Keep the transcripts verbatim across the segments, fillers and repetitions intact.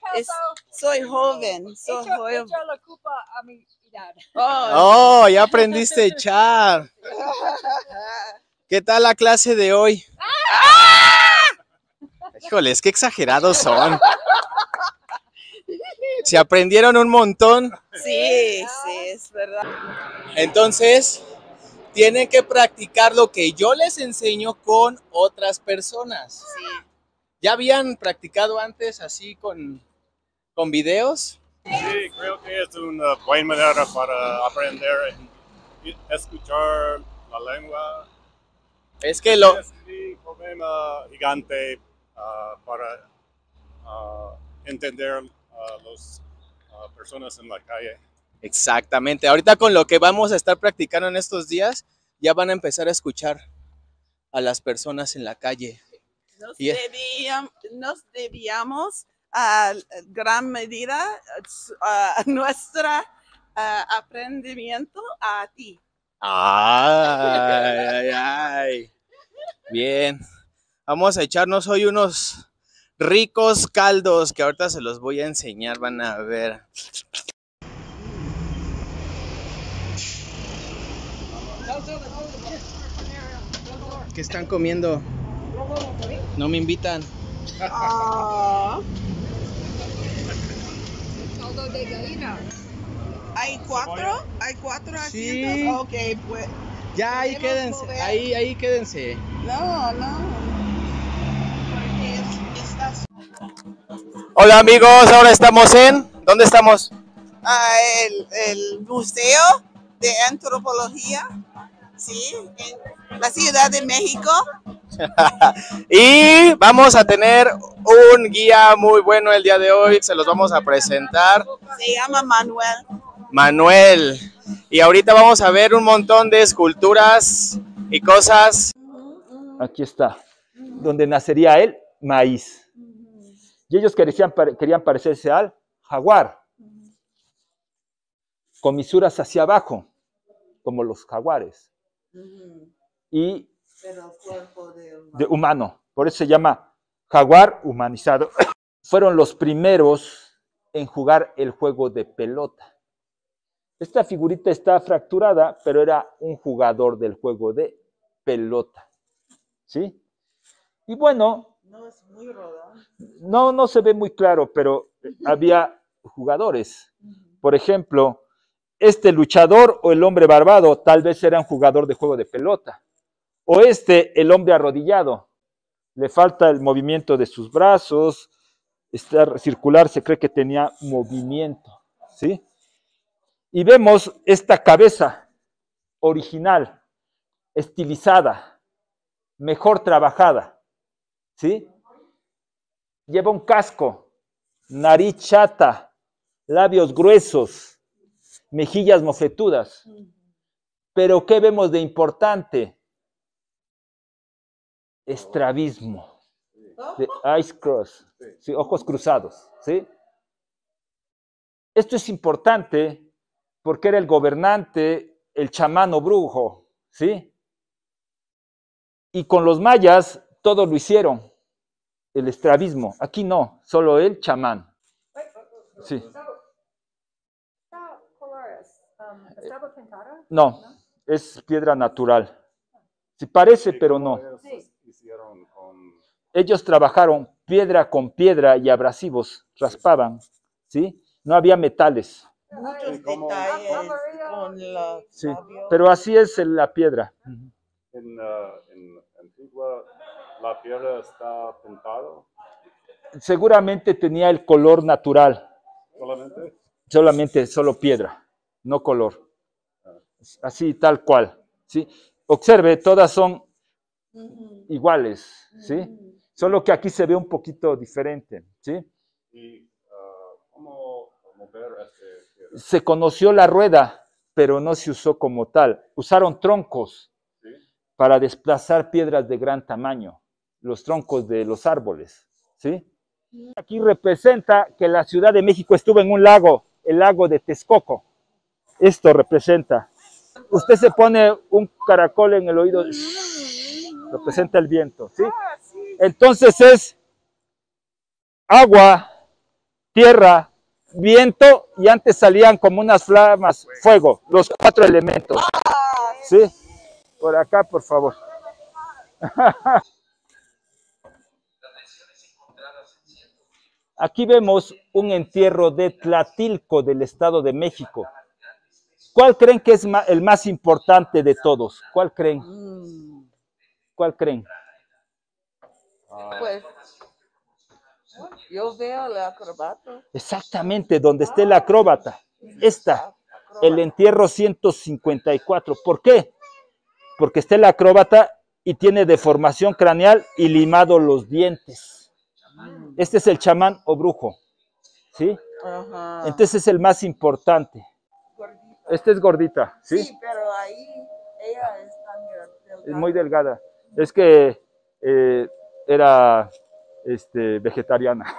Es, soy joven, soy Echo, joven. echo la culpa a mi edad. Oh, ya aprendiste a echar. ¿Qué tal la clase de hoy? Híjoles, qué exagerados son. ¿Se aprendieron un montón? Sí, sí, es verdad. Entonces, tienen que practicar lo que yo les enseño con otras personas. Sí. ¿Ya habían practicado antes así con, con videos? Sí, creo que es una buena manera para aprender y escuchar la lengua. Es que lo... Es un problema gigante uh, para uh, entender a las uh, personas en la calle. Exactamente. Ahorita con lo que vamos a estar practicando en estos días, ya van a empezar a escuchar a las personas en la calle. Nos, Y- debíamos, nos debíamos a gran medida a nuestro aprendimiento a ti. Ay, ay, ay. Bien. Vamos a echarnos hoy unos ricos caldos que ahorita se los voy a enseñar, van a ver. ¿Qué están comiendo? No me invitan. Ah, Caldo de gallina. ¿hay cuatro? ¿Hay cuatro asientos? Sí. Ok, pues. Ya, ahí ¿Podemos quédense. mover? Ahí, ahí quédense. No, no. Porque es- estás. Hola amigos, ahora estamos en... ¿Dónde estamos? Ah, el, el Museo de Antropología, sí, en la Ciudad de México. Y vamos a tener un guía muy bueno el día de hoy, se los vamos a presentar. Se llama Manuel. Manuel. Y ahorita vamos a ver un montón de esculturas y cosas. Aquí está, donde nacería el maíz. Y ellos querían, querían parecerse al jaguar, con misuras hacia abajo, como los jaguares. Y Pero cuerpo de de humano, por eso se llama jaguar humanizado. Fueron los primeros en jugar el juego de pelota. Esta figurita está fracturada, pero era un jugador del juego de pelota. ¿Sí? Y bueno, No es muy rodado. no, no se ve muy claro, pero había jugadores. Por ejemplo, este luchador o el hombre barbado tal vez era un jugador de juego de pelota. O este, el hombre arrodillado. Le falta el movimiento de sus brazos. Está circular, se cree que tenía movimiento. ¿Sí? Y vemos esta cabeza original, estilizada, mejor trabajada. ¿Sí? Lleva un casco, nariz chata, labios gruesos, mejillas mofletudas. Pero ¿qué vemos de importante? Estrabismo, de eyes cross, ¿sí? Ojos cruzados. ¿Sí? Esto es importante porque era el gobernante, el chamán o brujo. ¿Sí? Y con los mayas todo lo hicieron. El estrabismo. Aquí no, solo el chamán. Sí. ¿Esta color es, um, estaba pintada? No, es piedra natural. Sí parece, pero no. Sí. Hicieron con Ellos trabajaron piedra con piedra y abrasivos, raspaban, ¿sí? No había metales. Muchos ¿Cómo? detalles Amarillo. con los Sí, labios. pero así es la piedra. en, uh, en Antigua, la piedra está pintado Seguramente tenía el color natural, solamente. solamente solo piedra, no color. Así, tal cual, ¿sí? Observe, todas son Ujú. iguales, ¿sí? Solo que aquí se ve un poquito diferente, ¿sí? Y uh, ¿cómo mover este piedra? Se conoció la rueda, pero no se usó como tal. Usaron troncos ¿Sí? para desplazar piedras de gran tamaño, los troncos de los árboles, ¿sí? Aquí representa que la Ciudad de México estuvo en un lago, el lago de Texcoco. Esto representa. Usted se pone un caracol en el oído, representa el viento, ¿sí? Entonces es agua, tierra, viento y antes salían como unas flamas, fuego, los cuatro elementos. ¿Sí? Por acá, por favor. Aquí vemos un entierro de Tlatilco del Estado de México. ¿Cuál creen que es el más importante de todos? ¿Cuál creen? ¿Cuál creen? Pues yo veo el acróbata. Exactamente, donde esté el acróbata. Esta, el entierro ciento cincuenta y cuatro. ¿Por qué? Porque está el acróbata y tiene deformación craneal y limado los dientes. Este es el chamán o brujo, ¿sí? Ajá. Entonces es el más importante. Esta es gordita, ¿sí? Sí, pero ahí ella está delgada. Es muy delgada. Es que eh, era este, vegetariana.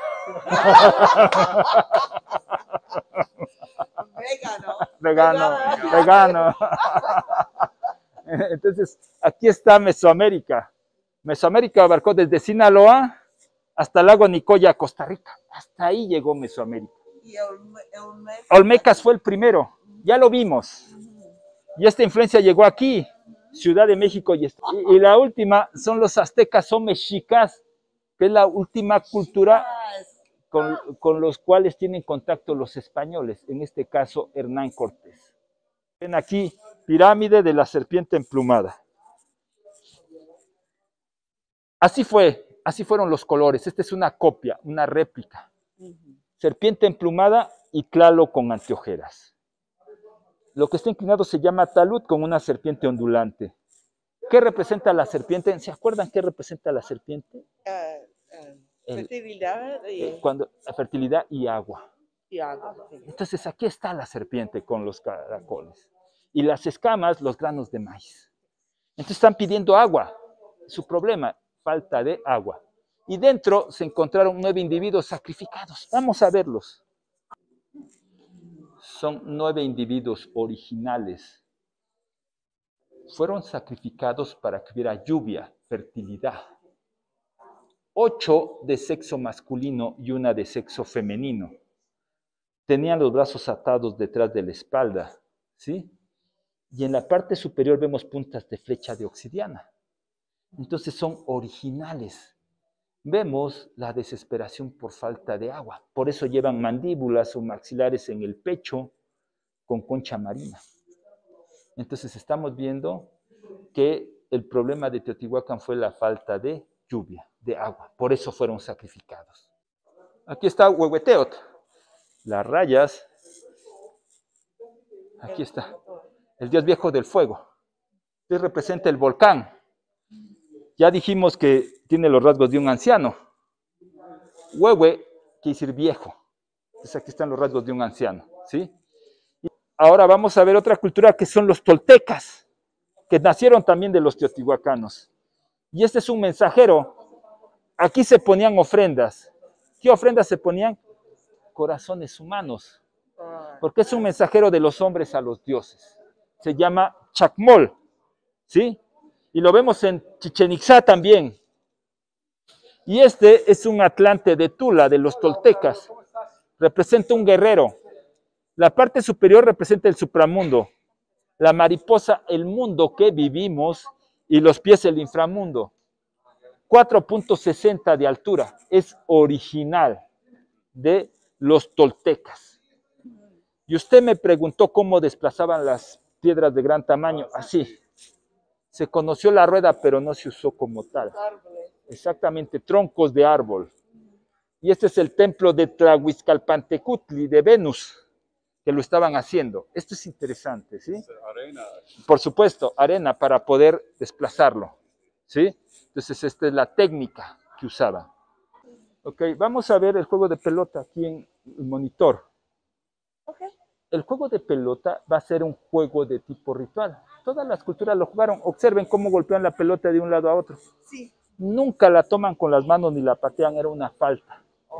Vegano. Vegano, vegano. Entonces, aquí está Mesoamérica. Mesoamérica abarcó desde Sinaloa hasta el lago Nicoya, Costa Rica. Hasta ahí llegó Mesoamérica. Y Olme- Olmeca. Olmecas fue el primero, ya lo vimos. Y esta influencia llegó aquí, Ciudad de México. Y, y la última son los aztecas o mexicas, que es la última cultura con, con los cuales tienen contacto los españoles, en este caso Hernán Cortés. Ven aquí, pirámide de la serpiente emplumada. Así fue, así fueron los colores. Esta es una copia, una réplica. Serpiente emplumada y Tlaloc con anteojeras. Lo que está inclinado se llama talud con una serpiente ondulante. ¿Qué representa la serpiente? ¿Se acuerdan qué representa la serpiente? Ah, ah, El- fertilidad y, Eh, Cuando, la fertilidad y agua. y agua. Sí. Entonces aquí está la serpiente con los caracoles. Y las escamas, los granos de maíz. Entonces están pidiendo agua. Su problema, falta de agua. Y dentro se encontraron nueve individuos sacrificados. Vamos a verlos. Son nueve individuos originales. Fueron sacrificados para que hubiera lluvia, fertilidad. Ocho de sexo masculino y una de sexo femenino. Tenían los brazos atados detrás de la espalda, ¿sí? Y en la parte superior vemos puntas de flecha de obsidiana. Entonces son originales. Vemos la desesperación por falta de agua. Por eso llevan mandíbulas o maxilares en el pecho con concha marina. Entonces estamos viendo que el problema de Teotihuacán fue la falta de lluvia, de agua. Por eso fueron sacrificados. Aquí está Huehueteotl. Las rayas. Aquí está. El dios viejo del fuego. Este representa el volcán. Ya dijimos que tiene los rasgos de un anciano. Huehue quiere decir viejo. Entonces aquí están los rasgos de un anciano, ¿sí? Y ahora vamos a ver otra cultura que son los toltecas, que nacieron también de los teotihuacanos. Y este es un mensajero. Aquí se ponían ofrendas. ¿Qué ofrendas se ponían? Corazones humanos. Porque es un mensajero de los hombres a los dioses. Se llama Chacmol, ¿sí? Y lo vemos en Chichen Itzá también. Y este es un atlante de Tula, de los toltecas. Representa un guerrero. La parte superior representa el supramundo. La mariposa, el mundo que vivimos, y los pies, el inframundo. cuatro punto sesenta de altura. Es original de los toltecas. Y usted me preguntó cómo desplazaban las piedras de gran tamaño. Así. Se conoció la rueda, pero no se usó como tal. Exactamente, troncos de árbol. Y este es el templo de Tlahuizcalpantecutli, de Venus, que lo estaban haciendo. Esto es interesante, ¿sí? Arena. Por supuesto, arena para poder desplazarlo, ¿sí? Entonces, esta es la técnica que usaban. Ok, vamos a ver el juego de pelota aquí en el monitor. Okay. El juego de pelota va a ser un juego de tipo ritual. Todas las culturas lo jugaron. Observen cómo golpean la pelota de un lado a otro. Sí. Nunca la toman con las manos ni la patean, era una falta.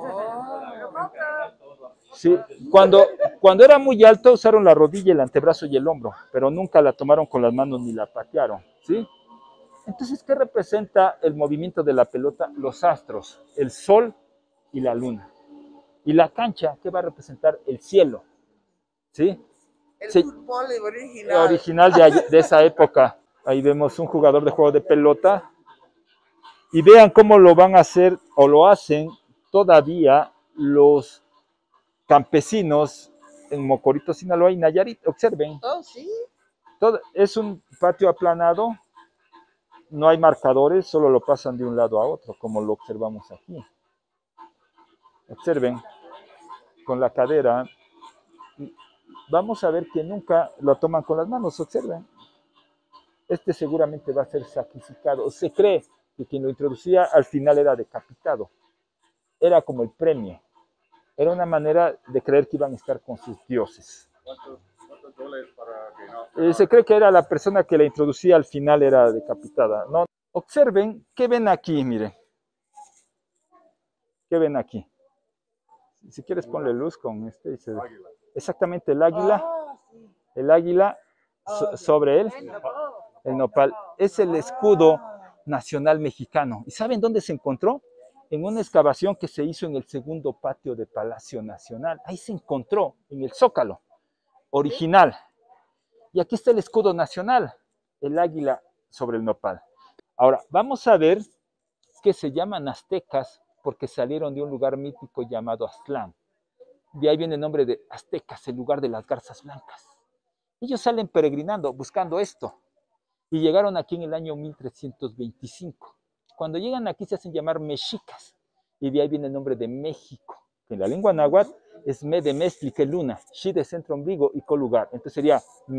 Sí, cuando, cuando era muy alto usaron la rodilla, el antebrazo y el hombro, pero nunca la tomaron con las manos ni la patearon, ¿sí? Entonces, ¿qué representa el movimiento de la pelota? Los astros, el sol y la luna. Y la cancha, ¿qué va a representar? El cielo. ¿Sí? El Sí. fútbol original. Original de, allí- de esa época. Ahí vemos un jugador de juego de pelota. Y vean cómo lo van a hacer o lo hacen todavía los campesinos en Mocorito, Sinaloa y Nayarit. Observen, Oh, sí. todo, es un patio aplanado, no hay marcadores, solo lo pasan de un lado a otro, como lo observamos aquí. Observen, con la cadera, vamos a ver que nunca lo toman con las manos, observen. Este seguramente va a ser sacrificado. Se cree que quien lo introducía al final era decapitado. Era como el premio. Era una manera de creer que iban a estar con sus dioses. ¿Cuántos, cuántos dólares para que no? Eh, se cree que era la persona que la introducía al final era decapitada. No. Observen, ¿qué ven aquí? Miren. ¿Qué ven aquí? Si quieres ponle luz con este. Y se... Águila. Exactamente, el águila. Ah, sí. El águila so- sobre él. El nopal. Es el escudo nacional mexicano. ¿Y saben dónde se encontró? En una excavación que se hizo en el segundo patio de Palacio Nacional. Ahí se encontró, en el Zócalo, original. Y aquí está el escudo nacional, el águila sobre el nopal. Ahora, vamos a ver que se llaman aztecas porque salieron de un lugar mítico llamado Aztlán. De ahí viene el nombre de aztecas, el lugar de las garzas blancas. Ellos salen peregrinando, buscando esto. Y llegaron aquí en el año mil trescientos veinticinco. Cuando llegan aquí se hacen llamar mexicas. Y de ahí viene el nombre de México, que en la lengua náhuatl es me de mezcli, que luna, shi de centro ombligo y co lugar. Entonces sería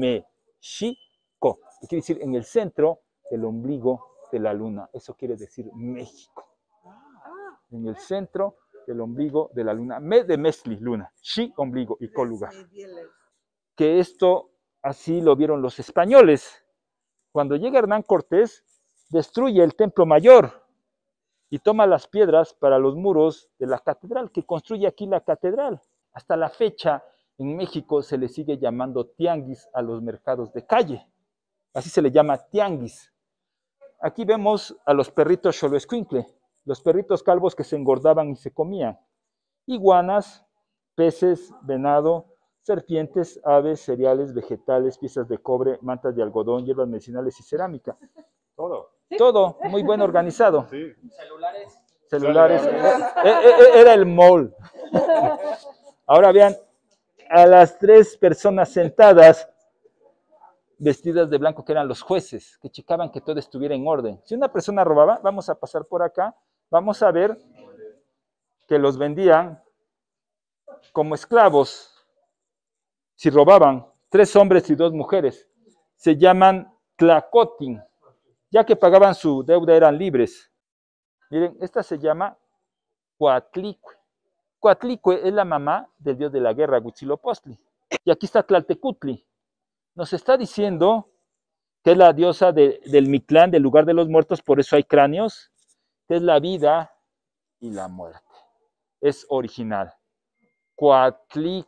Mexico, que quiere decir en el centro del ombligo de la luna. Eso quiere decir México. En el centro del ombligo de la luna. Me de mezcli, luna, shi, ombligo y co lugar. Que esto así lo vieron los españoles. Cuando llega Hernán Cortés, destruye el Templo Mayor y toma las piedras para los muros de la catedral, que construye aquí la catedral. Hasta la fecha, en México se le sigue llamando tianguis a los mercados de calle. Así se le llama tianguis. Aquí vemos a los perritos xoloescuincle, los perritos calvos que se engordaban y se comían. Iguanas, peces, venado, serpientes, aves, cereales, vegetales, piezas de cobre, mantas de algodón, hierbas medicinales y cerámica. Todo. Todo muy bien organizado. Sí. Celulares. Celulares. Eh, eh, eh, Era el mall. Ahora vean a las tres personas sentadas vestidas de blanco que eran los jueces, que checaban que todo estuviera en orden. Si una persona robaba, vamos a pasar por acá, vamos a ver que los vendían como esclavos. Si robaban, tres hombres y dos mujeres, se llaman tlacotin, ya que pagaban su deuda eran libres. Miren, esta se llama Coatlicue. Coatlicue es la mamá del dios de la guerra, Huitzilopochtli. Y aquí está Tlaltecutli. Nos está diciendo que es la diosa de, del Mictlán, del lugar de los muertos, por eso hay cráneos, que es la vida y la muerte. Es original. Coatlicue.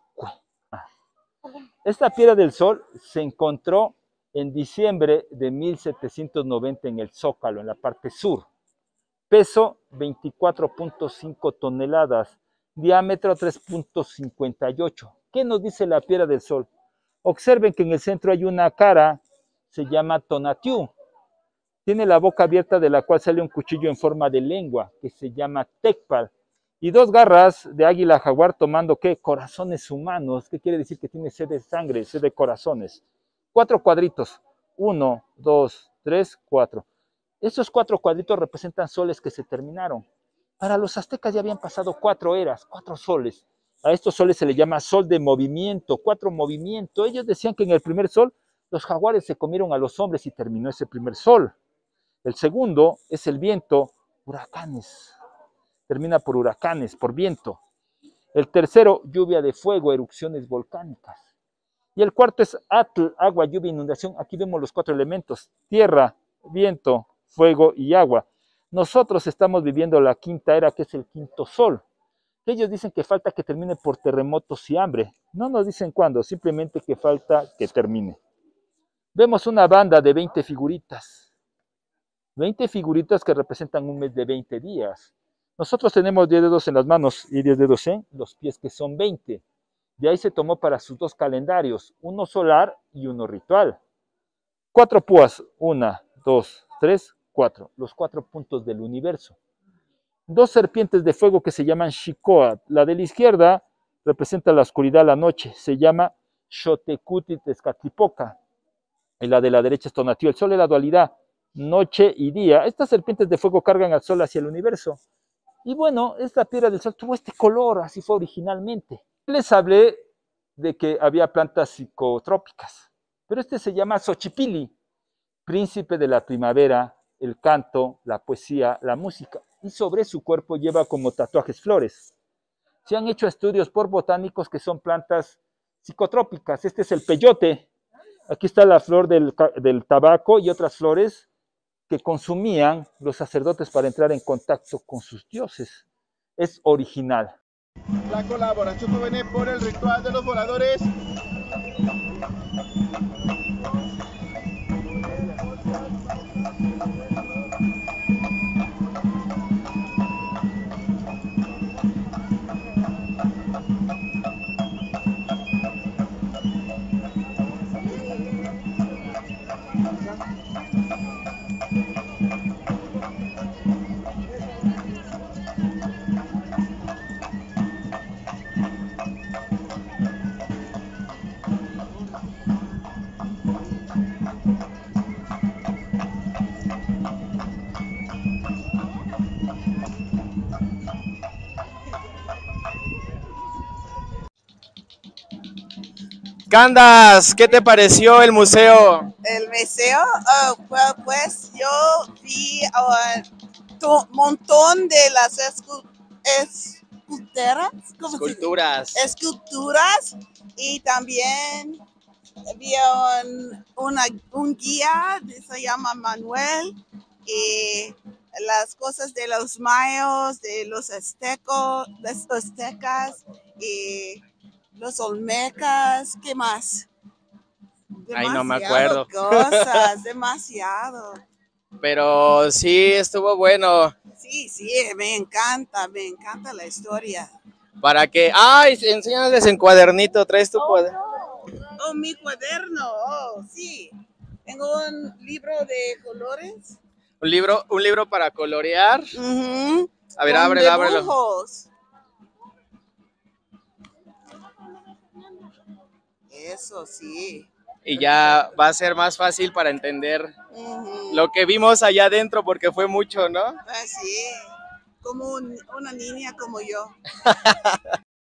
Esta piedra del sol se encontró en diciembre de mil setecientos noventa en el Zócalo, en la parte sur. Peso veinticuatro punto cinco toneladas, diámetro tres punto cincuenta y ocho. ¿Qué nos dice la piedra del sol? Observen que en el centro hay una cara, se llama Tonatiuh. Tiene la boca abierta de la cual sale un cuchillo en forma de lengua, que se llama Tecpal. Y dos garras de águila jaguar tomando, ¿qué? Corazones humanos. ¿Qué quiere decir? Que tiene sed de sangre, sed de corazones. Cuatro cuadritos. Uno, dos, tres, cuatro. Esos cuatro cuadritos representan soles que se terminaron. Para los aztecas ya habían pasado cuatro eras, cuatro soles. A estos soles se le llama sol de movimiento, cuatro movimientos. Ellos decían que en el primer sol los jaguares se comieron a los hombres y terminó ese primer sol. El segundo es el viento, huracanes. Termina por huracanes, por viento. El tercero, lluvia de fuego, erupciones volcánicas. Y el cuarto es atl, agua, lluvia, inundación. Aquí vemos los cuatro elementos, tierra, viento, fuego y agua. Nosotros estamos viviendo la quinta era, que es el quinto sol. Ellos dicen que falta que termine por terremotos y hambre. No nos dicen cuándo, simplemente que falta que termine. Vemos una banda de veinte figuritas. veinte figuritas que representan un mes de veinte días. Nosotros tenemos diez dedos en las manos y diez dedos en los pies, que son veinte. De ahí se tomó para sus dos calendarios, uno solar y uno ritual. Cuatro púas, una, dos, tres, cuatro, los cuatro puntos del universo. Dos serpientes de fuego que se llaman Shikoa. La de la izquierda representa la oscuridad, la noche, se llama Xotecuhtli Tezcatlipoca. Y la de la derecha es Tonatiuh, el sol es la dualidad, noche y día. Estas serpientes de fuego cargan al sol hacia el universo. Y bueno, esta piedra del sol tuvo este color, así fue originalmente. Les hablé de que había plantas psicotrópicas, pero este se llama Xochipilli, príncipe de la primavera, el canto, la poesía, la música, y sobre su cuerpo lleva como tatuajes flores. Se han hecho estudios por botánicos que son plantas psicotrópicas. Este es el peyote. Aquí está la flor del, del tabaco y otras flores que consumían los sacerdotes para entrar en contacto con sus dioses. Es original. La colaboración proviene por el ritual de los voladores. Candas, ¿qué te pareció el museo? El museo, oh, well, pues yo vi un montón de las escu esculturas, ¿cómo se dice? Esculturas. Esculturas, y también vi un, una, un guía, se llama Manuel, y las cosas de los mayos, de los aztecos, los aztecas, y los olmecas, ¿qué más? Ay, no me Demasiado acuerdo. Cosas, demasiado. Pero sí, estuvo bueno. Sí, sí, me encanta, me encanta la historia. Para que, ay, enséñales en cuadernito, traes tu cuaderno. Oh, mi cuaderno, oh, sí. Tengo un libro de colores. Un libro, un libro para colorear. Uh-huh. A ver, Con ábrelo, ábrelo. dibujos. Eso sí. Y ya va a ser más fácil para entender Uh-huh. lo que vimos allá adentro, porque fue mucho, ¿no? Ah, sí, como un- una niña como yo.